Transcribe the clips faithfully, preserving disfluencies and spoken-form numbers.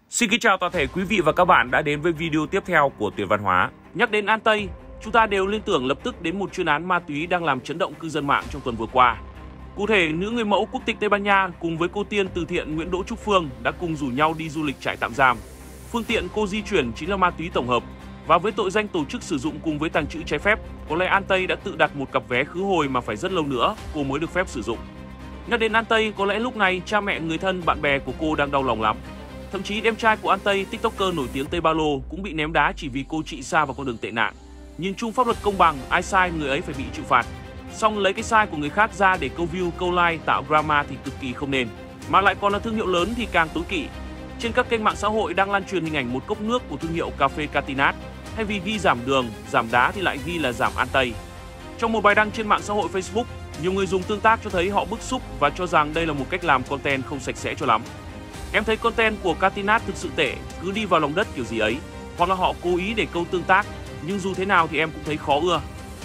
Xin kính chào toàn thể quý vị và các bạn đã đến với video tiếp theo của Tuyển Văn Hóa. Nhắc đến An Tây, chúng ta đều liên tưởng lập tức đến một chuyên án ma túy đang làm chấn động cư dân mạng trong tuần vừa qua. Cụ thể, nữ người mẫu quốc tịch Tây Ban Nha cùng với cô tiên từ thiện Nguyễn Đỗ Trúc Phương đã cùng rủ nhau đi du lịch trại tạm giam. Phương tiện cô di chuyển chính là ma túy tổng hợp. Và với tội danh tổ chức sử dụng cùng với tàng trữ trái phép, có lẽ An Tây đã tự đặt một cặp vé khứ hồi mà phải rất lâu nữa cô mới được phép sử dụng. Nhắc đến An Tây, có lẽ lúc này cha mẹ, người thân, bạn bè của cô đang đau lòng lắm. Thậm chí em trai của An Tây, tiktoker nổi tiếng Tây Ba Lô cũng bị ném đá chỉ vì cô chị sa vào con đường tệ nạn. Nhìn chung pháp luật công bằng, ai sai người ấy phải bị chịu phạt. Song lấy cái sai của người khác ra để câu view, câu like, tạo drama thì cực kỳ không nên. Mà lại còn là thương hiệu lớn thì càng tối kỵ. Trên các kênh mạng xã hội đang lan truyền hình ảnh một cốc nước của thương hiệu cà phê Catinat. Thay vì ghi giảm đường, giảm đá thì lại ghi là giảm An Tây. Trong một bài đăng trên mạng xã hội Facebook, nhiều người dùng tương tác cho thấy họ bức xúc và cho rằng đây là một cách làm content không sạch sẽ cho lắm. Em thấy content của Catinat thực sự tệ, cứ đi vào lòng đất kiểu gì ấy, hoặc là họ cố ý để câu tương tác, nhưng dù thế nào thì em cũng thấy khó ưa.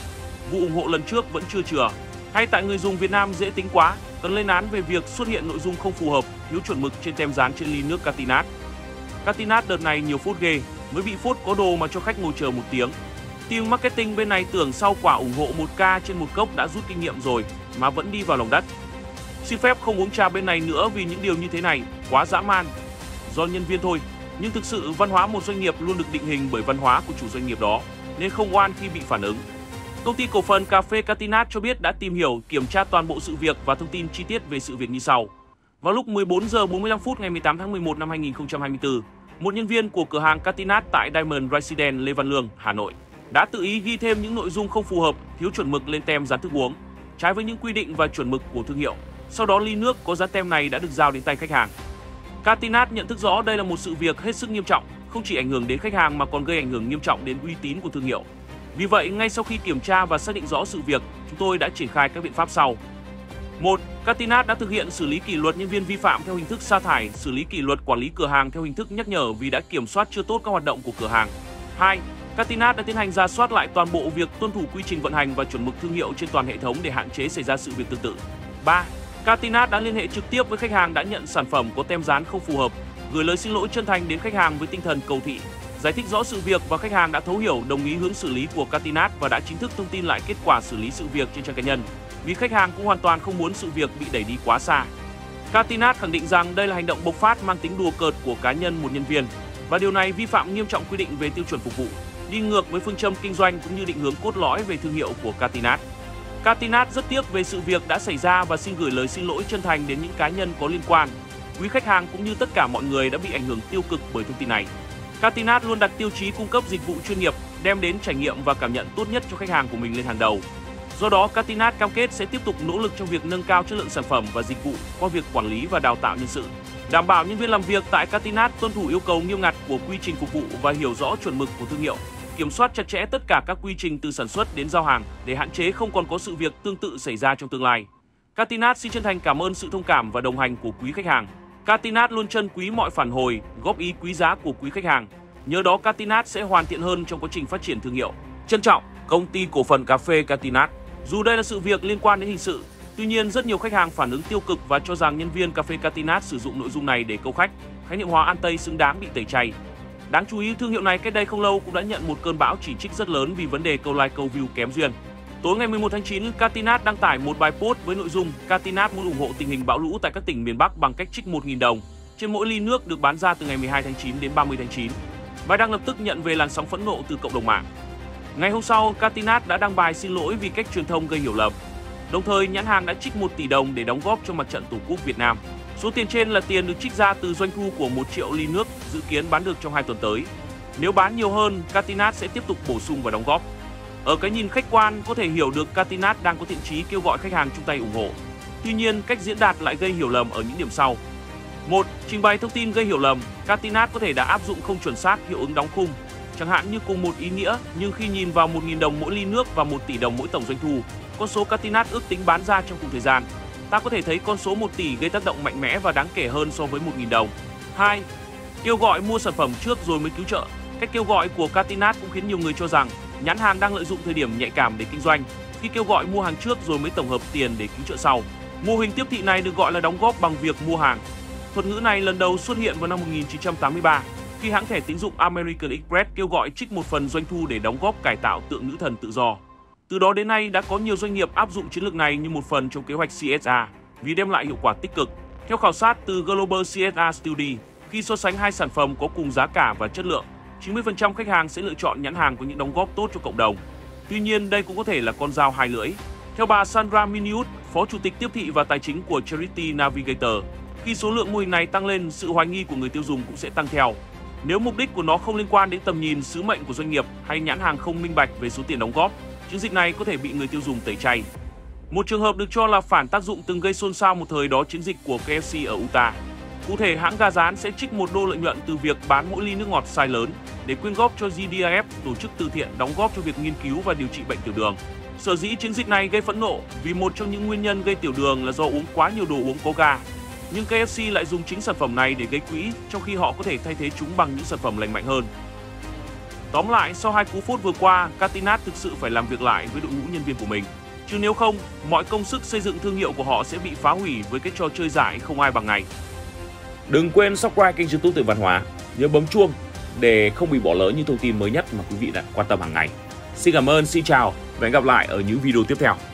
Vụ ủng hộ lần trước vẫn chưa chừa, hay tại người dùng Việt Nam dễ tính quá, cần lên án về việc xuất hiện nội dung không phù hợp, thiếu chuẩn mực trên tem dán trên ly nước Catinat. Catinat đợt này nhiều phốt ghê, mới bị phốt có đồ mà cho khách ngồi chờ một tiếng. Team marketing bên này tưởng sau quả ủng hộ một k trên một cốc đã rút kinh nghiệm rồi mà vẫn đi vào lòng đất. Xin phép không uống trà bên này nữa vì những điều như thế này quá dã man. Do nhân viên thôi, nhưng thực sự văn hóa một doanh nghiệp luôn được định hình bởi văn hóa của chủ doanh nghiệp đó, nên không oan khi bị phản ứng. Công ty cổ phần cà phê Catinat cho biết đã tìm hiểu, kiểm tra toàn bộ sự việc và thông tin chi tiết về sự việc như sau. Vào lúc mười bốn giờ bốn mươi lăm phút ngày mười tám tháng mười một năm hai nghìn không trăm hai mươi tư, một nhân viên của cửa hàng Catinat tại Diamond Residence Lê Văn Lương, Hà Nội đã tự ý ghi thêm những nội dung không phù hợp, thiếu chuẩn mực lên tem dán thức uống, trái với những quy định và chuẩn mực của thương hiệu. Sau đó ly nước có dán tem này đã được giao đến tay khách hàng. Catinat nhận thức rõ đây là một sự việc hết sức nghiêm trọng, không chỉ ảnh hưởng đến khách hàng mà còn gây ảnh hưởng nghiêm trọng đến uy tín của thương hiệu. Vì vậy, ngay sau khi kiểm tra và xác định rõ sự việc, chúng tôi đã triển khai các biện pháp sau. một. Catinat đã thực hiện xử lý kỷ luật nhân viên vi phạm theo hình thức sa thải, xử lý kỷ luật quản lý cửa hàng theo hình thức nhắc nhở vì đã kiểm soát chưa tốt các hoạt động của cửa hàng. hai. Catinat đã tiến hành rà soát lại toàn bộ việc tuân thủ quy trình vận hành và chuẩn mực thương hiệu trên toàn hệ thống để hạn chế xảy ra sự việc tương tự. ba. Catinat đã liên hệ trực tiếp với khách hàng đã nhận sản phẩm có tem dán không phù hợp, gửi lời xin lỗi chân thành đến khách hàng với tinh thần cầu thị, giải thích rõ sự việc và khách hàng đã thấu hiểu, đồng ý hướng xử lý của Catinat và đã chính thức thông tin lại kết quả xử lý sự việc trên trang cá nhân, vì khách hàng cũng hoàn toàn không muốn sự việc bị đẩy đi quá xa. Catinat khẳng định rằng đây là hành động bộc phát mang tính đùa cợt của cá nhân một nhân viên và điều này vi phạm nghiêm trọng quy định về tiêu chuẩn phục vụ, đi ngược với phương châm kinh doanh cũng như định hướng cốt lõi về thương hiệu của Catinat. Catinat rất tiếc về sự việc đã xảy ra và xin gửi lời xin lỗi chân thành đến những cá nhân có liên quan, quý khách hàng cũng như tất cả mọi người đã bị ảnh hưởng tiêu cực bởi thông tin này. Catinat luôn đặt tiêu chí cung cấp dịch vụ chuyên nghiệp, đem đến trải nghiệm và cảm nhận tốt nhất cho khách hàng của mình lên hàng đầu. Do đó, Catinat cam kết sẽ tiếp tục nỗ lực trong việc nâng cao chất lượng sản phẩm và dịch vụ qua việc quản lý và đào tạo nhân sự, đảm bảo nhân viên làm việc tại Catinat tuân thủ yêu cầu nghiêm ngặt của quy trình phục vụ và hiểu rõ chuẩn mực của thương hiệu, kiểm soát chặt chẽ tất cả các quy trình từ sản xuất đến giao hàng để hạn chế không còn có sự việc tương tự xảy ra trong tương lai. Catinat xin chân thành cảm ơn sự thông cảm và đồng hành của quý khách hàng. Catinat luôn trân quý mọi phản hồi, góp ý quý giá của quý khách hàng. Nhờ đó Catinat sẽ hoàn thiện hơn trong quá trình phát triển thương hiệu. Trân trọng, công ty cổ phần cà phê Catinat. Dù đây là sự việc liên quan đến hình sự, tuy nhiên rất nhiều khách hàng phản ứng tiêu cực và cho rằng nhân viên cà phê Catinat sử dụng nội dung này để câu khách. Khái niệm hóa An Tây xứng đáng bị tẩy chay. Đáng chú ý, thương hiệu này cách đây không lâu cũng đã nhận một cơn bão chỉ trích rất lớn vì vấn đề câu like câu view kém duyên. Tối ngày mười một tháng chín, Catinat đăng tải một bài post với nội dung Catinat muốn ủng hộ tình hình bão lũ tại các tỉnh miền Bắc bằng cách trích một nghìn đồng trên mỗi ly nước được bán ra từ ngày mười hai tháng chín đến ba mươi tháng chín. Bài đăng lập tức nhận về làn sóng phẫn nộ từ cộng đồng mạng. Ngày hôm sau, Catinat đã đăng bài xin lỗi vì cách truyền thông gây hiểu lầm. Đồng thời, nhãn hàng đã trích một tỷ đồng để đóng góp cho mặt trận Tổ quốc Việt Nam. Số tiền trên là tiền được trích ra từ doanh thu của một triệu ly nước dự kiến bán được trong hai tuần tới. Nếu bán nhiều hơn, Catinat sẽ tiếp tục bổ sung và đóng góp. Ở cái nhìn khách quan, có thể hiểu được Catinat đang có thiện chí kêu gọi khách hàng chung tay ủng hộ. Tuy nhiên, cách diễn đạt lại gây hiểu lầm ở những điểm sau. một. Trình bày thông tin gây hiểu lầm. Catinat có thể đã áp dụng không chuẩn xác hiệu ứng đóng khung. Chẳng hạn như cùng một ý nghĩa, nhưng khi nhìn vào một nghìn đồng mỗi ly nước và một tỷ đồng mỗi tổng doanh thu, con số Catinat ước tính bán ra trong cùng thời gian, ta có thể thấy con số một tỷ gây tác động mạnh mẽ và đáng kể hơn so với một nghìn đồng. hai. Kêu gọi mua sản phẩm trước rồi mới cứu trợ. Cách kêu gọi của Catinat cũng khiến nhiều người cho rằng nhãn hàng đang lợi dụng thời điểm nhạy cảm để kinh doanh, khi kêu gọi mua hàng trước rồi mới tổng hợp tiền để cứu trợ sau. Mô hình tiếp thị này được gọi là đóng góp bằng việc mua hàng. Thuật ngữ này lần đầu xuất hiện vào năm một nghìn chín trăm tám mươi ba khi hãng thẻ tín dụng American Express kêu gọi trích một phần doanh thu để đóng góp cải tạo tượng nữ thần tự do. Từ đó đến nay đã có nhiều doanh nghiệp áp dụng chiến lược này như một phần trong kế hoạch xê ét rờ vì đem lại hiệu quả tích cực. Theo khảo sát từ Global xê ét rờ Study, khi so sánh hai sản phẩm có cùng giá cả và chất lượng, chín mươi phần trăm khách hàng sẽ lựa chọn nhãn hàng có những đóng góp tốt cho cộng đồng. Tuy nhiên, đây cũng có thể là con dao hai lưỡi. Theo bà Sandra Miniut, Phó Chủ tịch Tiếp thị và Tài chính của Charity Navigator, khi số lượng mô hình này tăng lên, sự hoài nghi của người tiêu dùng cũng sẽ tăng theo. Nếu mục đích của nó không liên quan đến tầm nhìn, sứ mệnh của doanh nghiệp hay nhãn hàng không minh bạch về số tiền đóng góp, chiến dịch này có thể bị người tiêu dùng tẩy chay. Một trường hợp được cho là phản tác dụng từng gây xôn xao một thời đó chiến dịch của ca ép xê ở Utah. Cụ thể, hãng gà rán sẽ trích một đô lợi nhuận từ việc bán mỗi ly nước ngọt size lớn để quyên góp cho giê đê i ép, tổ chức từ thiện đóng góp cho việc nghiên cứu và điều trị bệnh tiểu đường. Sở dĩ chiến dịch này gây phẫn nộ vì một trong những nguyên nhân gây tiểu đường là do uống quá nhiều đồ uống có ga. Nhưng ca ép xê lại dùng chính sản phẩm này để gây quỹ, trong khi họ có thể thay thế chúng bằng những sản phẩm lành mạnh hơn. Tóm lại, sau hai cú phốt vừa qua, Katinat thực sự phải làm việc lại với đội ngũ nhân viên của mình. Chứ nếu không, mọi công sức xây dựng thương hiệu của họ sẽ bị phá hủy với cái trò chơi dại không ai bằng ngày. Đừng quên subscribe kênh YouTube Tuyển Văn Hóa, nhớ bấm chuông để không bị bỏ lỡ những thông tin mới nhất mà quý vị đã quan tâm hàng ngày. Xin cảm ơn, xin chào và hẹn gặp lại ở những video tiếp theo.